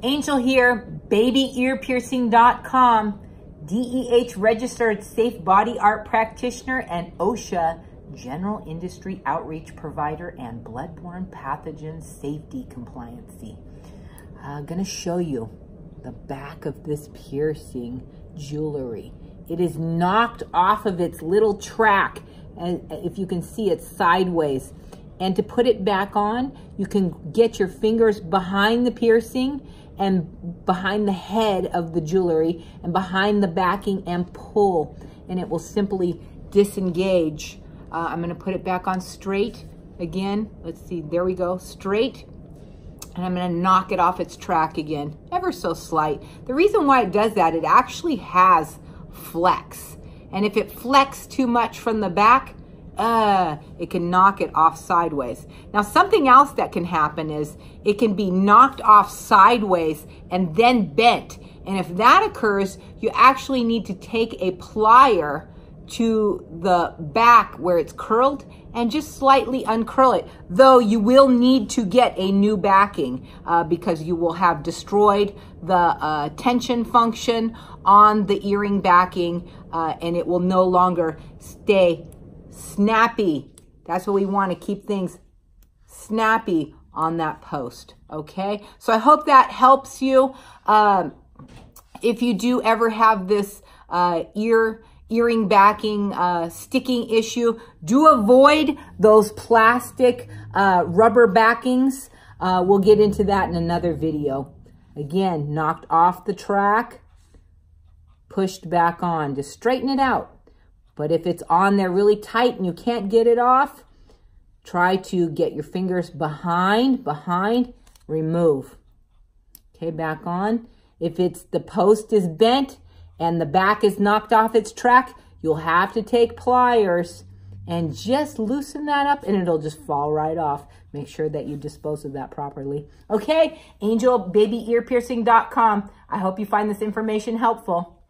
Angel here, babyearpiercing.com, DEH registered safe body art practitioner and OSHA general industry outreach provider and bloodborne pathogen safety compliancy. I'm gonna show you the back of this piercing jewelry. It is knocked off of its little track, and if you can see, it's sideways. And to put it back on, you can get your fingers behind the piercing and behind the head of the jewelry and behind the backing and pull, and it will simply disengage. I'm gonna put it back on straight again. Let's see, there we go, straight. And I'm gonna knock it off its track again, ever so slight. The reason why it does that, it actually has flex. And if it flexes too much from the back, it can knock it off sideways. Now, something else that can happen is it can be knocked off sideways and then bent. And if that occurs, you actually need to take a plier to the back where it's curled and just slightly uncurl it. Though you will need to get a new backing because you will have destroyed the tension function on the earring backing and it will no longer stay snappy. That's what we want, to keep things snappy on that post. Okay, so I hope that helps you. If you do ever have this earring backing sticking issue, do avoid those plastic rubber backings. We'll get into that in another video. Again, knocked off the track, pushed back on. Just straighten it out. But if it's on there really tight and you can't get it off, try to get your fingers behind, remove. Okay, back on. If the post is bent and the back is knocked off its track, you'll have to take pliers and just loosen that up and it'll just fall right off. Make sure that you dispose of that properly. Okay, Angel, babyearpiercing.com. I hope you find this information helpful.